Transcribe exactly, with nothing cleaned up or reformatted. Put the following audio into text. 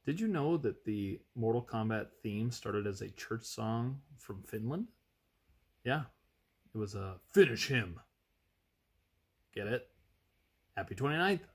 Did you know that the Mortal Kombat theme started as a church song from Finland? Yeah, it was a finish him. Get it? Happy twenty-ninth.